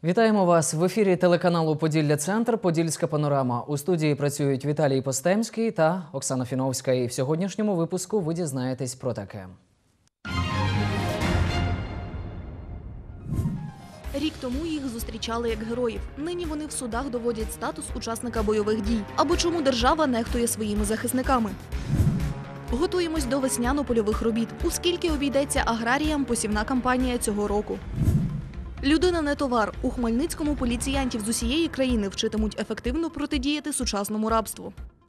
Вітаємо вас в ефірі телеканалу «Поділля-Центр», «Подільська панорама». У студії працюють Віталій Постемський та Оксана Фіновська. І в сьогоднішньому випуску ви дізнаєтесь про таке. Рік тому їх зустрічали як героїв. Нині вони в судах доводять статус учасника бойових дій. Або чому держава нехтує своїми захисниками. Готуємось до весняно-польових робіт. У скільки обійдеться аграріям посівна кампанія цього року. Людина не товар. У Хмельницькому поліціянтів з усієї країни вчитимуть ефективно протидіяти сучасному рабству.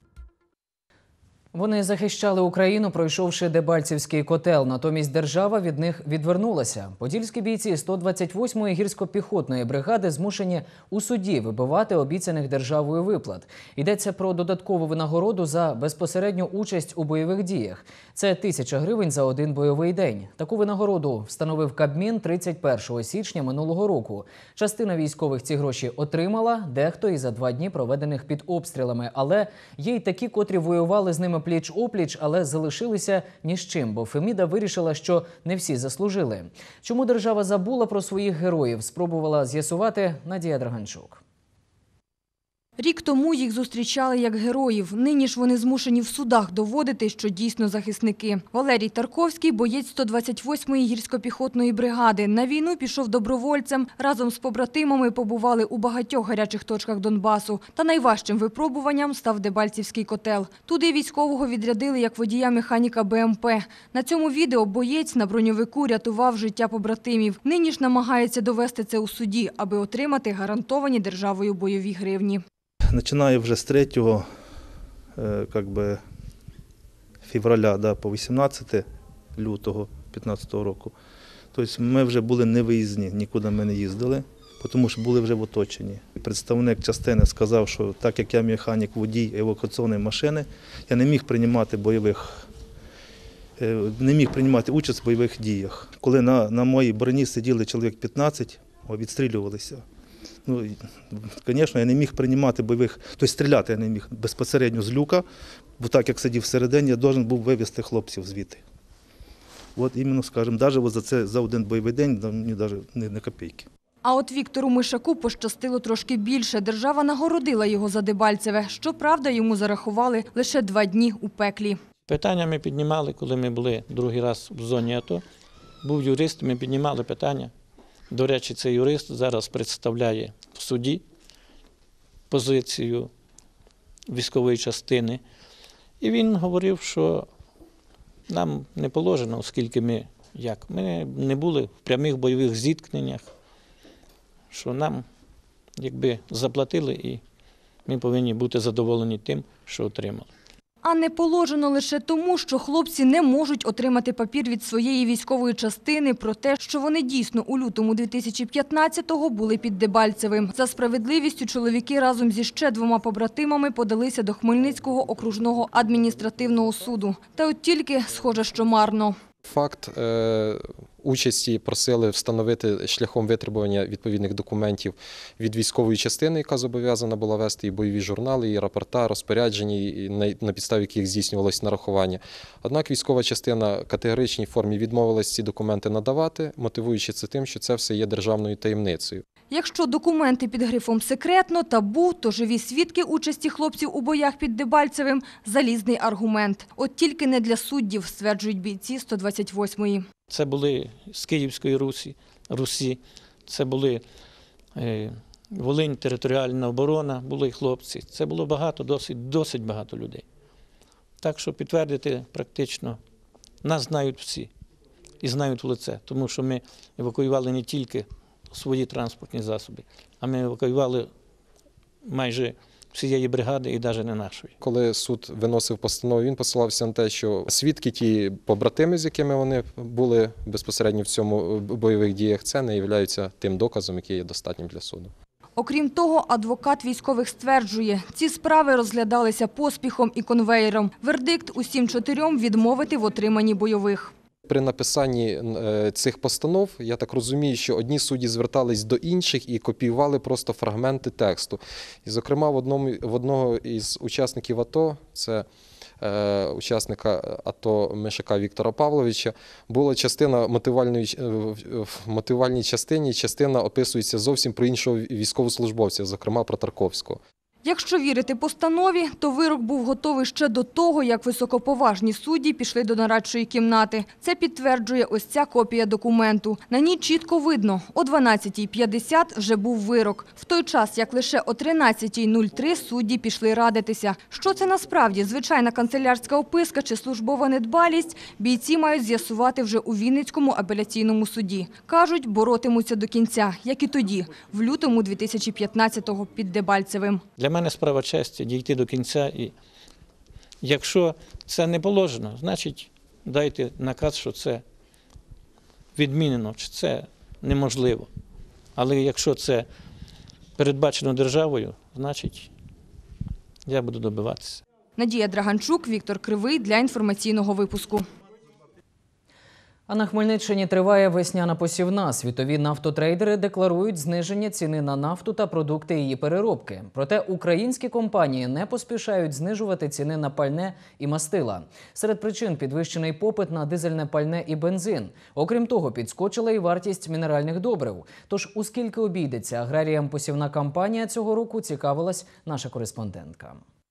Вони захищали Україну, пройшовши Дебальцівський котел. Натомість держава від них відвернулася. Подільські бійці 128-ї гірсько-піхотної бригади змушені у суді вибивати обіцяних державою виплат. Йдеться про додаткову винагороду за безпосередню участь у бойових діях. Це 1000 гривень за один бойовий день. Таку винагороду встановив Кабмін 31 січня минулого року. Частина військових ці гроші отримала, дехто і за 2 дні, проведених під обстрілами. Але є й такі, котрі воювали з ними пліч-опліч, але залишилися ні з чим, бо Феміда вирішила, що не всі заслужили. Чому держава забула про своїх героїв, спробувала з'ясувати Надія Драганчук. Рік тому їх зустрічали як героїв. Нині ж вони змушені в судах доводити, що дійсно захисники. Валерій Тарковський – боєць 128-ї гірсько-піхотної бригади. На війну пішов добровольцем. Разом з побратимами побували у багатьох гарячих точках Донбасу. Та найважчим випробуванням став Дебальцівський котел. Туди військового відрядили як водія-механіка БМП. На цьому відео боєць на броньовику рятував життя побратимів. Нині ж намагається довести це у суді, аби отримати гарантовані державою бойові гривні. Починаю вже з 3 февраля по 18 лютого 2015 року. Тобто ми вже були не виїзні, нікуди ми не їздили, тому що були вже в оточенні. Представник частини сказав, що так як я механік водій евакуаційної машини, я не міг приймати участь в бойових діях. Коли на моїй броні сиділи чоловік 15, відстрілювалися. Звісно, я не міг приймати бойових, тобто стріляти я не міг безпосередньо з люка, бо так як сидів всередині, я повинен був вивезти хлопців звідти. Іменно, скажімо, навіть за один бойовий день мені навіть не копійки. А от Віктору Мишаку пощастило трошки більше. Держава нагородила його за Дебальцеве. Щоправда, йому зарахували лише 2 дні у пеклі. Питання ми піднімали, коли ми були другий раз в зоні АТО. Був юрист, ми піднімали питання. До речі, цей юрист зараз представляє в суді позицію військової частини. І він говорив, що нам не положено, оскільки ми не були в прямих бойових зіткненнях, що нам заплатили і ми повинні бути задоволені тим, що отримали. А не положено лише тому, що хлопці не можуть отримати папір від своєї військової частини про те, що вони дійсно у лютому 2015-го були під Дебальцевим. За справедливістю чоловіки разом зі ще 2 побратимами подалися до Хмельницького окружного адміністративного суду. Та от тільки, схоже, що марно. Факт участі просили встановити шляхом витребування відповідних документів від військової частини, яка зобов'язана була вести і бойові журнали, і рапорта, розпорядження, на підставі яких здійснювалось нарахування. Однак військова частина в категоричній формі відмовилась ці документи надавати, мотивуючи це тим, що це все є державною таємницею. Якщо документи під грифом «секретно», «табу», то живі свідки участі хлопців у боях під Дебальцевим – залізний аргумент. От тільки не для суддів, стверджують бійці 128-ї. Це були з Київської Русі, це були Волинь, територіальна оборона, були хлопці. Це було багато, досить багато людей. Так що підтвердити практично нас знають всі і знають в лице, тому що ми евакуювали не тільки свої транспортні засоби, а ми евакуювали майже всієї бригади і навіть не нашої. Коли суд виносив постанову, він посилався на те, що свідки, ті побратими, з якими вони були безпосередньо в цьому бойових діях, це не є тим доказом, який є достатнім для суду. Окрім того, адвокат військових стверджує, ці справи розглядалися поспіхом і конвеєром. Вердикт усім 4 відмовити в отриманні бойових. При написанні цих постанов, я так розумію, що одні судді звертались до інших і копіювали просто фрагменти тексту. І, зокрема, в одного із учасників АТО, це учасника АТО Мишака Віктора Павловича. Була частина в мотивувальній частині, частина описується зовсім про іншого військовослужбовця, зокрема про Тарковського. Якщо вірити постанові, то вирок був готовий ще до того, як високоповажні судді пішли до нарадчої кімнати. Це підтверджує ось ця копія документу. На ній чітко видно, о 12:50 вже був вирок. В той час, як лише о 13:03 судді пішли радитися. Що це насправді, звичайна канцелярська описка чи службова недбалість, бійці мають з'ясувати вже у Вінницькому апеляційному суді. Кажуть, боротимуться до кінця, як і тоді, в лютому 2015-го під Дебальцевим. Для мене справа честі дійти до кінця. І якщо це не положено, значить дайте наказ, що це відмінено, чи це неможливо. Але якщо це передбачено державою, значить я буду добиватися. Надія Драганчук, Віктор Кривий для інформаційного випуску. А на Хмельниччині триває весняна посівна. Світові нафтотрейдери декларують зниження ціни на нафту та продукти її переробки. Проте українські компанії не поспішають знижувати ціни на пальне і мастила. Серед причин – підвищений попит на дизельне пальне і бензин. Окрім того, підскочила і вартість мінеральних добрив. Тож, у скільки обійдеться аграріям посівна кампанія цього року, цікавилась наша кореспондентка.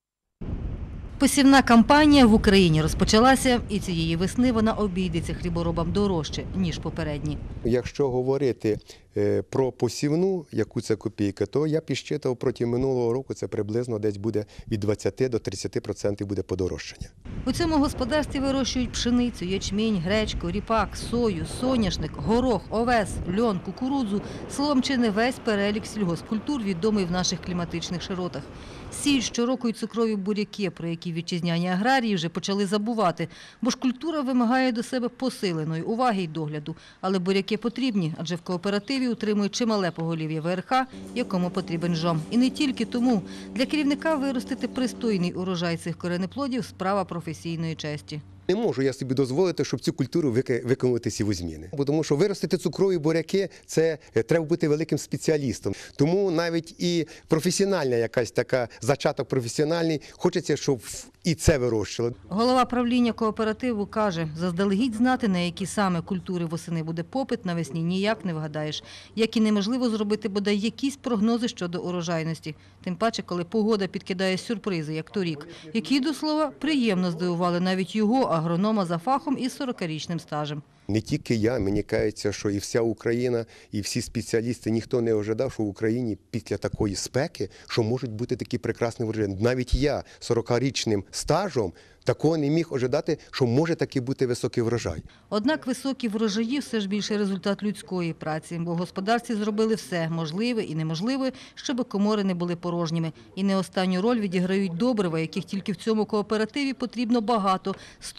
Посівна кампанія в Україні розпочалася, і цієї весни вона обійдеться хліборобам дорожче, ніж попередні. Якщо говорити про посівну, яку це копійка, то я підсчитав проти минулого року, це приблизно десь буде від 20 до 30% буде подорожчання. У цьому господарстві вирощують пшеницю, ячмінь, гречку, ріпак, сою, соняшник, горох, овес, льон, кукурудзу. Словом, чи не весь перелік сільгоспкультур відомий в наших кліматичних широтах. Сіль, щороку й цукрові буряки, про які вітчизняні аграрії вже почали забувати, бо ж культура вимагає до себе посиленої уваги й догляду. Але буряки потрібні, адже в кооперативі утримують чимале поголів'я ВРХ, якому потрібен жом. І не тільки тому. Для керівника виростити пристойний урожай цих коренеплодів – справа професійної честі. Не можу я собі дозволити, щоб цю культуру виконувати сівозміни. Бо тому що виростити цукрові буряки – це треба бути великим спеціалістом. Тому навіть і професіональна якась така, зачаток професіональний, хочеться, щоб і це вирощували. Голова правління кооперативу каже, заздалегідь знати, на які саме культури восени буде попит, навесні ніяк не вгадаєш. Як і неможливо зробити бодай якісь прогнози щодо урожайності. Тим паче, коли погода підкидає сюрпризи, як торік, які, до слова, приємно здивували навіть його, агронома за фахом із 40-річним стажем. Не тільки я, мені кажеться, що і вся Україна, і всі спеціалісти, ніхто не ожидав, що в Україні після такої спеки, що можуть бути такі прекрасні врожаї. Навіть я 40-річним стажем такого не міг ожидати, що може таки бути високий врожай. Однак високі врожаї – все ж більше результат людської праці, бо в господарстві зробили все можливе і неможливе, щоб комори не були порожніми. І не останню роль відіграють добрива, яких тільки в цьому кооперативі потрібно багато –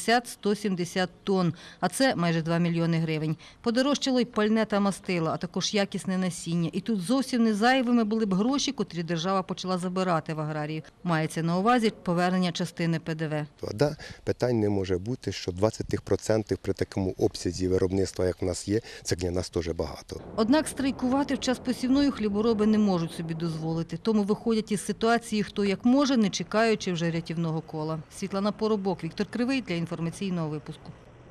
150-170 тонн, а це майже 2 мільйони гривень. Подорожчало й пальне та мастила, а також якісне насіння. І тут зовсім не зайвими були б гроші, котрі держава почала забирати в аграріїв. Мається на увазі повернення частини ПДВ. Да, питань не може бути, що 20% при такому обсязі виробництва, як в нас є, це для нас теж багато. Однак страйкувати в час посівної хлібороби не можуть собі дозволити. Тому виходять із ситуації хто як може, не чекаючи вже рятівного кола. Світлана Поробок, Віктор Кривий для інформаційного випуску.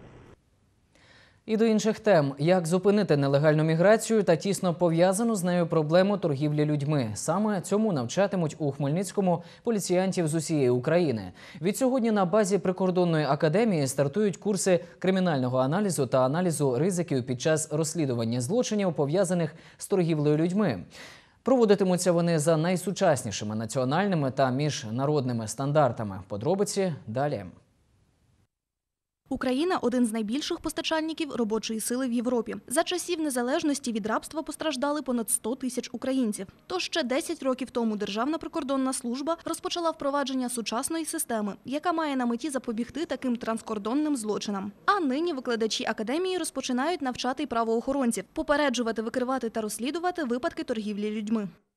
І до інших тем. Як зупинити нелегальну міграцію та тісно пов'язану з нею проблему торгівлі людьми. Саме цьому навчатимуть у Хмельницькому поліціянтів з усієї України. Відсьогодні на базі прикордонної академії стартують курси кримінального аналізу та аналізу ризиків під час розслідування злочинів, пов'язаних з торгівлею людьми. Проводитимуться вони за найсучаснішими національними та міжнародними стандартами. Подробиці далі. Україна – один з найбільших постачальників робочої сили в Європі. За часів незалежності від рабства постраждали понад 100 тисяч українців. Тож ще 10 років тому Державна прикордонна служба розпочала впровадження сучасної системи, яка має на меті запобігти таким транскордонним злочинам. А нині викладачі академії розпочинають навчати й правоохоронців, попереджувати, викривати та розслідувати випадки торгівлі людьми.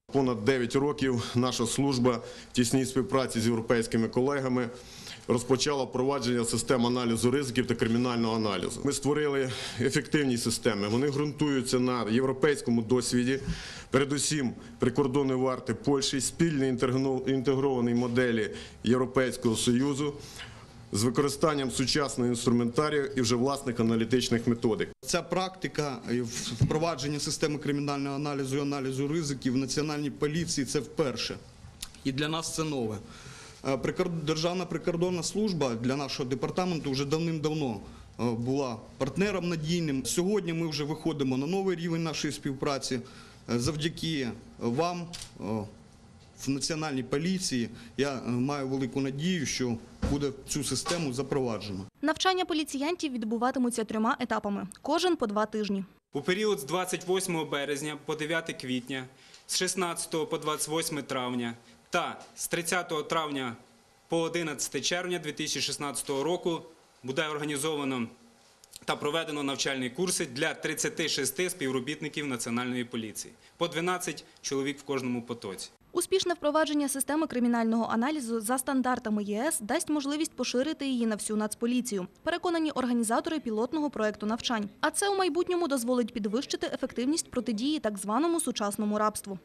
Понад 9 років наша служба в тісній співпраці з європейськими колегами розпочала впровадження систем аналізу ризиків та кримінального аналізу. Ми створили ефективні системи. Вони ґрунтуються на європейському досвіді, передусім прикордонної варти Польщі, спільні інтегровані моделі Європейського Союзу з використанням сучасного інструментарію і вже власних аналітичних методик. Ця практика впровадження системи кримінального аналізу і аналізу ризиків в Національній поліції – це вперше. І для нас це нове. Державна прикордонна служба для нашого департаменту вже давним-давно була партнером надійним. Сьогодні ми вже виходимо на новий рівень нашої співпраці. Завдяки вам в Національній поліції я маю велику надію, що буде цю систему запроваджено. Навчання поліціянтів відбуватимуться 3 етапами, кожен по 2 тижні. У період з 28 березня по 9 квітня, з 16 по 28 травня та з 30 травня по 11 червня 2016 року буде організовано та проведено навчальні курси для 36 співробітників Національної поліції, по 12 чоловік в кожному потоці. Успішне впровадження системи кримінального аналізу за стандартами ЄС дасть можливість поширити її на всю Нацполіцію. Переконані організатори пілотного проєкту навчань. А це у майбутньому дозволить підвищити ефективність протидії так званому сучасному рабству.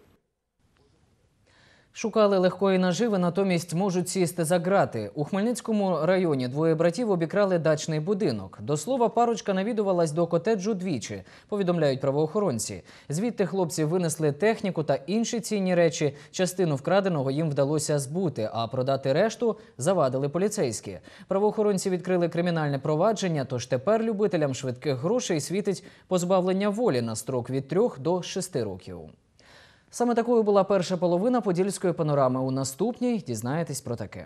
Шукали легкої наживи, натомість можуть сісти за ґрати. У Хмельницькому районі 2 братів обікрали дачний будинок. До слова, парочка навідувалась до котеджу двічі, повідомляють правоохоронці. Звідти хлопці винесли техніку та інші цінні речі. Частину вкраденого їм вдалося збути, а продати решту завадили поліцейські. Правоохоронці відкрили кримінальне провадження, тож тепер любителям швидких грошей світить позбавлення волі на строк від 3 до 6 років. Саме такою була перша половина подільської панорами. У наступній дізнаєтесь про таке.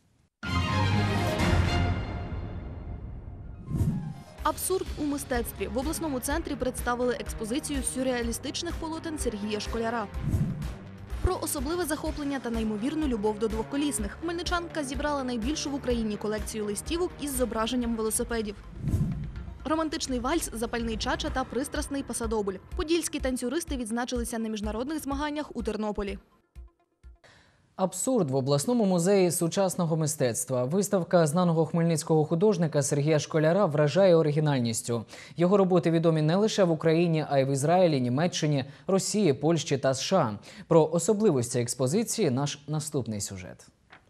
Абсурд у мистецтві. В обласному центрі представили експозицію сюрреалістичних полотен Сергія Школяра. Про особливе захоплення та неймовірну любов до двоколісних. Хмельничанка зібрала найбільшу в Україні колекцію листівок із зображенням велосипедів. Романтичний вальс, запальний чача та пристрасний пасадобль. Подільські танцюристи відзначилися на міжнародних змаганнях у Тернополі. Абсурд в обласному музеї сучасного мистецтва. Виставка знаного хмельницького художника Сергія Школяра вражає оригінальністю. Його роботи відомі не лише в Україні, а й в Ізраїлі, Німеччині, Росії, Польщі та США. Про особливості експозиції наш наступний сюжет.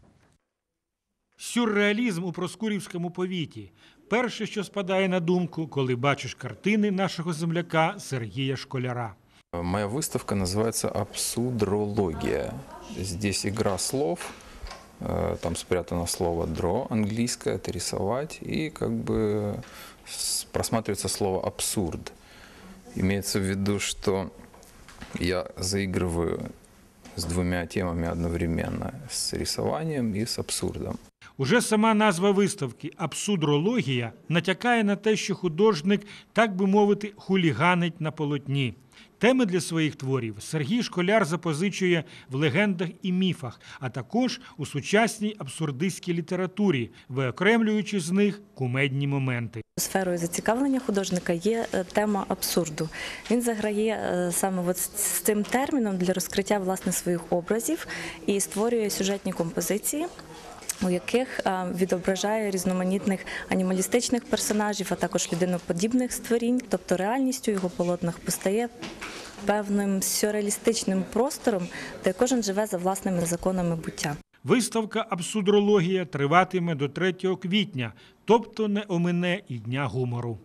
Сюрреалізм у Проскурівському повіті. Перше, що спадає на думку, коли бачиш картини нашого земляка Сергія Школяра. Моя выставка называется «Абсудрология». Здесь игра слов, там спрятано слово «дро», английское, это рисовать, и как бы просматривается слово «абсурд». Имеется в виду, что я заигрываю с 2 темами одновременно, с рисованием и с абсурдом. Уже сама назва виставки «Абсудрологія» натякає на те, що художник, так би мовити, хуліганить на полотні. Теми для своїх творів Сергій Школяр запозичує в легендах і міфах, а також у сучасній абсурдистській літературі, виокремлюючи з них кумедні моменти. Сферою зацікавлення художника є тема абсурду. Він заграє саме з цим терміном для розкриття власне своїх образів і створює сюжетні композиції, у яких відображає різноманітних анімалістичних персонажів, а також людиноподібних створінь. Тобто реальністю його полотнах постає певним сюрреалістичним простором, де кожен живе за власними законами буття. Виставка «Абсудрологія» триватиме до 3 квітня, тобто не омине і Дня гумору.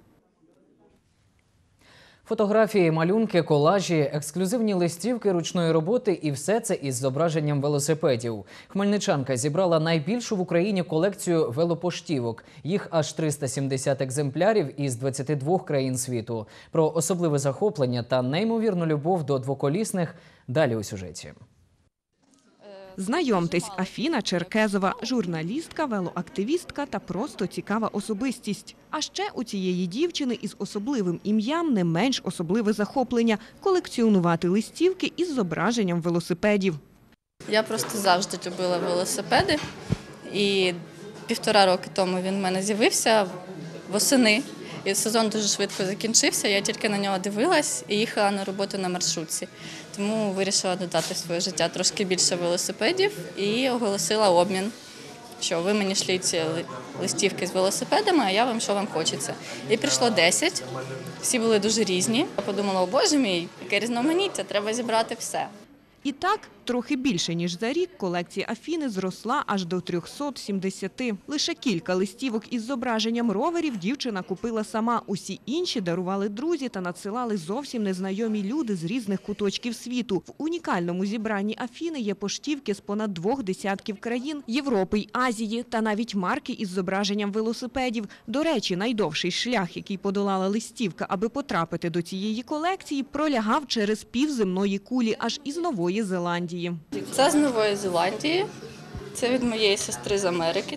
Фотографії, малюнки, колажі, ексклюзивні листівки ручної роботи і все це із зображенням велосипедів. Хмельничанка зібрала найбільшу в Україні колекцію велопоштівок. Їх аж 370 екземплярів із 22 країн світу. Про особливе захоплення та неймовірну любов до двоколісних далі у сюжеті. Знайомтесь, Афіна Черкезова – журналістка, велоактивістка та просто цікава особистість. А ще у цієї дівчини із особливим ім'ям не менш особливе захоплення – колекціонувати листівки із зображенням велосипедів. Я просто завжди любила велосипеди, і 1,5 роки тому він в мене з'явився восени. І сезон дуже швидко закінчився, я тільки на нього дивилась і їхала на роботу на маршрутці. Тому вирішила додати в своє життя трошки більше велосипедів і оголосила обмін, що ви мені шліть листівки з велосипедами, а я вам, що вам хочеться. І прийшло 10, всі були дуже різні. Я подумала, о боже мій, яке різноманіття, треба зібрати все. І так, трохи більше ніж за рік, колекція Афіни зросла аж до 370. Лише кілька листівок із зображенням роверів дівчина купила сама. Усі інші дарували друзі та надсилали зовсім незнайомі люди з різних куточків світу. В унікальному зібранні Афіни є поштівки з понад 2 десятків країн Європи й Азії та навіть марки із зображенням велосипедів. До речі, найдовший шлях, який подолала листівка, аби потрапити до цієї колекції, пролягав через півземної кулі аж із Нової Зеландії. Це з Нової Зеландії, це від моєї сестри з Америки.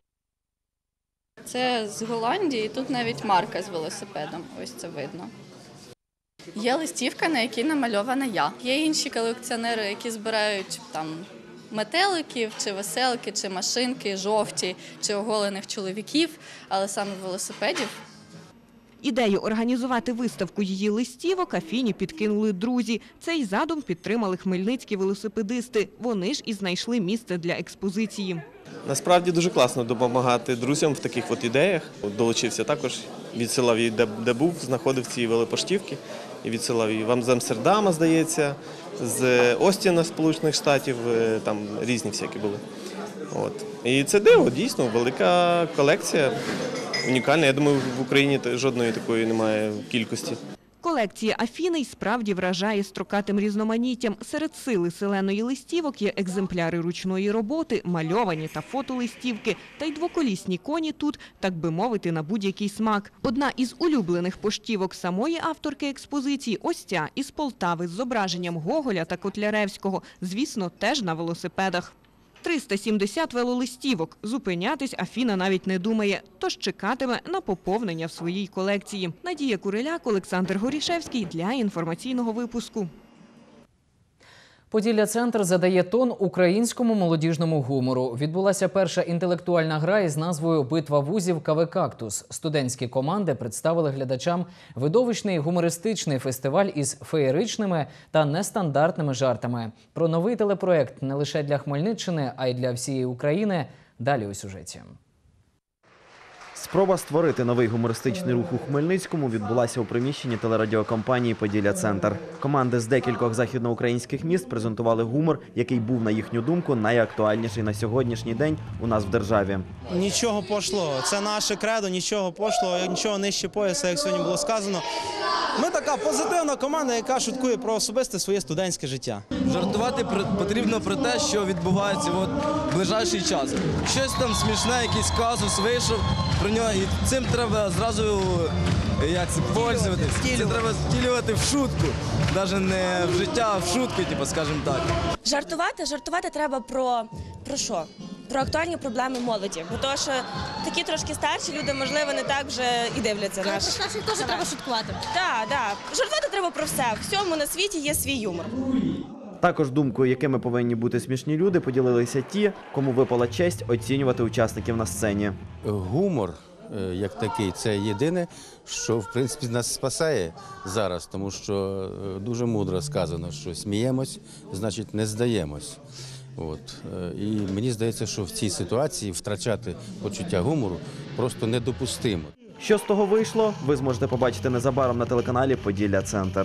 Це з Голландії, тут навіть марка з велосипедом, ось це видно. Є листівка, на якій намальована я. Є інші колекціонери, які збирають там метеликів, чи веселки, чи машинки, жовті, чи оголених чоловіків, але саме велосипедів. Ідею організувати виставку її листівок Афіні підкинули друзі. Цей задум підтримали хмельницькі велосипедисти. Вони ж і знайшли місце для експозиції. Насправді дуже класно допомагати друзям в таких от ідеях. Долучився також, відсилав її, де був, знаходив ці велопоштівки і відсилав її вам з Амстердама, здається, з Остіна, Сполучених Штатів, там різні всякі були. От. І це диво, дійсно, велика колекція. Унікальна. Я думаю, в Україні жодної такої немає кількості. Колекція Афіни й справді вражає строкатим різноманіттям. Серед сили селеної листівок є екземпляри ручної роботи, мальовані та фотолистівки. Та й двоколісні коні тут, так би мовити, на будь-який смак. Одна із улюблених поштівок самої авторки експозиції – ось ця, із Полтави, з зображенням Гоголя та Котляревського. Звісно, теж на велосипедах. 370 велолистівок. Зупинятись Афіна навіть не думає, тож чекатиме на поповнення в своїй колекції. Надія Куриляк, Олександр Горішевський для інформаційного випуску. Поділля-центр задає тон українському молодіжному гумору. Відбулася перша інтелектуальна гра із назвою «Битва вузів КВ-Кактус». Студентські команди представили глядачам видовищний гумористичний фестиваль із феєричними та нестандартними жартами. Про новий телепроект не лише для Хмельниччини, а й для всієї України – далі у сюжеті. Спроба створити новий гумористичний рух у Хмельницькому відбулася у приміщенні телерадіокомпанії «Поділля-Центр». Команди з декількох західноукраїнських міст презентували гумор, який був, на їхню думку, найактуальніший на сьогоднішній день у нас в державі. Нічого пошлого. Це наше кредо, нічого пошлого, нічого нижче пояса, як сьогодні було сказано. Ми така позитивна команда, яка шуткує про особисте своє студентське життя. Жартувати потрібно про те, що відбувається в ближайший час. Щось там смішне, якийсь казус вийшов, про нього, і цим треба зразу пользуватись. Це треба втілювати в шутку, навіть не в життя, а в шутку, скажімо так. Жартувати треба про що? Про актуальні проблеми молоді. Бо то, що такі трошки старші люди, можливо, не так вже і дивляться наш. Старших теж треба шуткувати. Так. Жартувати треба про все. В всьому на світі є свій юмор. Також думкою, якими повинні бути смішні люди, поділилися ті, кому випала честь оцінювати учасників на сцені. Гумор, як такий, це єдине, що, в принципі, нас спасає зараз, тому що дуже мудро сказано, що сміємось, значить не здаємось. І мені здається, що в цій ситуації втрачати почуття гумору просто недопустимо. Що з того вийшло, ви зможете побачити незабаром на телеканалі «Поділля-Центр».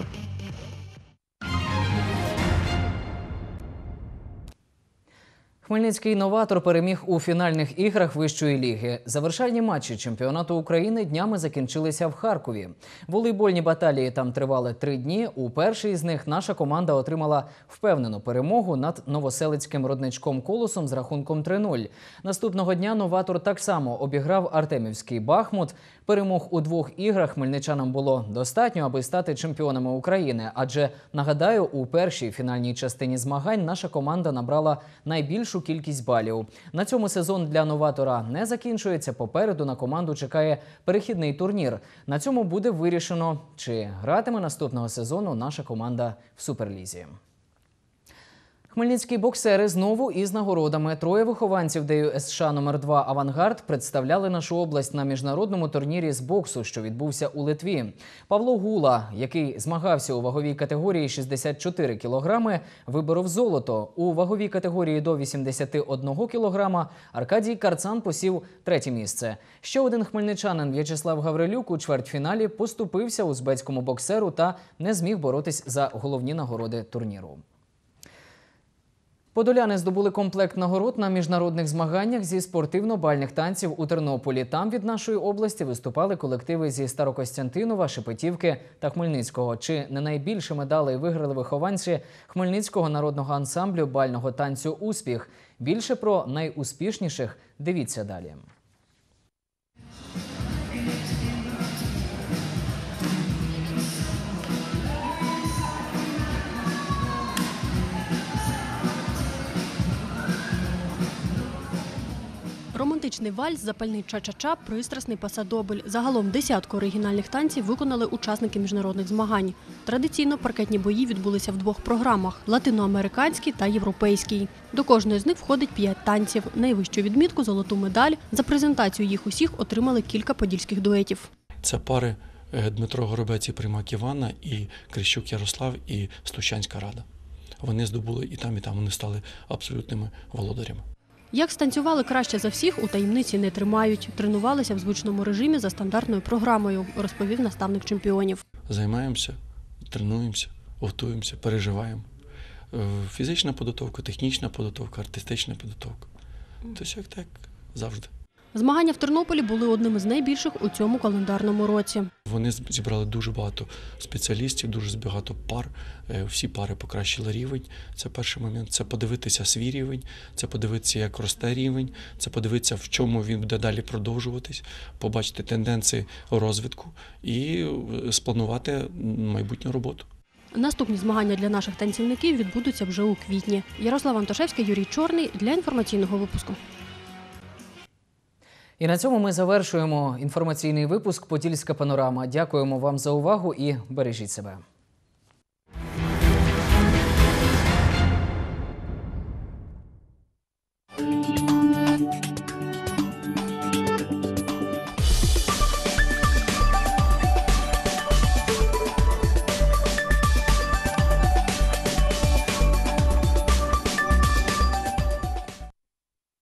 Хмельницький новатор переміг у фінальних іграх Вищої ліги. Завершальні матчі чемпіонату України днями закінчилися в Харкові. Волейбольні баталії там тривали 3 дні. У першій з них наша команда отримала впевнену перемогу над новоселицьким родничком «Колосом» з рахунком 3-0. Наступного дня новатор так само обіграв артемівський «Бахмут». Перемог у 2 іграх хмельничанам було достатньо, аби стати чемпіонами України. Адже, нагадаю, у першій фінальній частині змагань наша команда набрала найбільшу кількість балів. На цьому сезон для новатора не закінчується. Попереду на команду чекає перехідний турнір. На цьому буде вирішено, чи гратиме наступного сезону наша команда в Суперлізі. Хмельницькі боксери знову із нагородами. Троє вихованців ДЮСШ номер 2 «Авангард» представляли нашу область на міжнародному турнірі з боксу, що відбувся у Литві. Павло Гула, який змагався у ваговій категорії 64 кілограми, виборов золото. У ваговій категорії до 81 кілограма Аркадій Карцан посів третє місце. Ще один хмельничанин В'ячеслав Гаврилюк у чвертьфіналі поступився узбецькому боксеру та не зміг боротись за головні нагороди турніру. Подоляни здобули комплект нагород на міжнародних змаганнях зі спортивно-бальних танців у Тернополі. Там від нашої області виступали колективи зі Старокостянтинова, Шепетівки та Хмельницького. Чи не найбільше медалей виграли вихованці Хмельницького народного ансамблю бального танцю «Успіх». Більше про найуспішніших дивіться далі. Романтичний вальс, запальний ча-ча-ча, пристрасний пасадобль. Загалом десятку оригінальних танців виконали учасники міжнародних змагань. Традиційно паркетні бої відбулися в двох програмах – латиноамериканський та європейський. До кожної з них входить 5 танців. Найвищу відмітку – золоту медаль. За презентацію їх усіх отримали кілька подільських дуетів. Це пари Дмитро Горобець і Примак Іванна, і Крищук Ярослав, і Слущанська Рада. Вони здобули і там, вони стали абсолютними володарями. Як станцювали краще за всіх, у таємниці не тримають. Тренувалися в звичному режимі за стандартною програмою, розповів наставник чемпіонів. Займаємося, тренуємося, готуємося, переживаємо. Фізична підготовка, технічна підготовка, артистична підготовка. Тобто як так завжди. Змагання в Тернополі були одним із найбільших у цьому календарному році. Вони зібрали дуже багато спеціалістів, дуже багато пар. Всі пари покращили рівень. Це перший момент. Це подивитися свій рівень, це подивитися, як росте рівень, це подивитися, в чому він буде далі продовжуватись, побачити тенденції розвитку і спланувати майбутню роботу. Наступні змагання для наших танцівників відбудуться вже у квітні. Ярослав Антошевський, Юрій Чорний для інформаційного випуску. І на цьому ми завершуємо інформаційний випуск «Подільська панорама». Дякуємо вам за увагу і бережіть себе.